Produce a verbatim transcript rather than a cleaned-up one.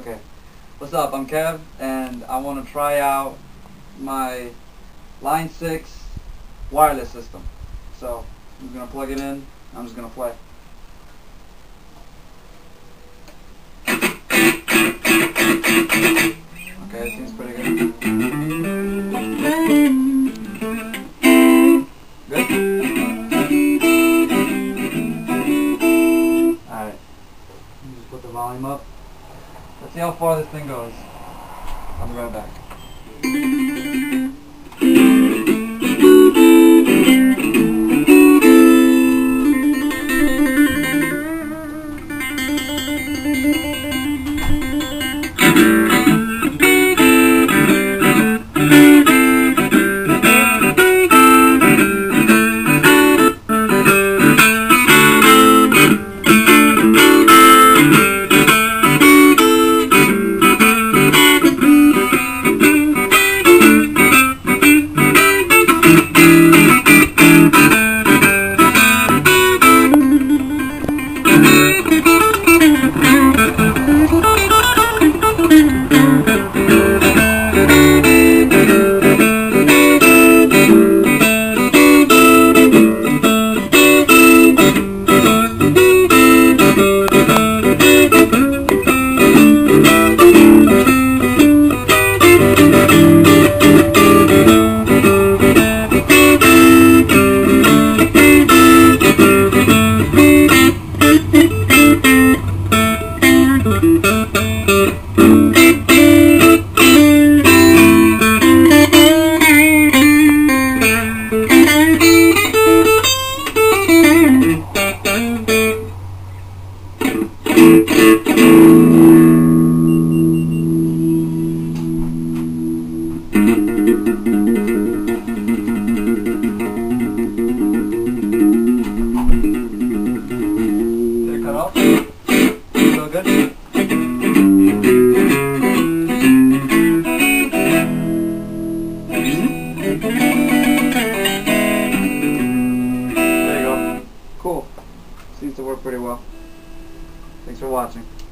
Okay. What's up? I'm Kev, and I want to try out my Line six wireless system. So I'm just going to plug it in. I'm just going to play. Okay, it seems pretty good. Good? Alright. Just put the volume up. Let's see how far this thing goes. I'll be right back. Did it cut off? Still good? There you go. Cool. Seems to work pretty well. Thanks for watching.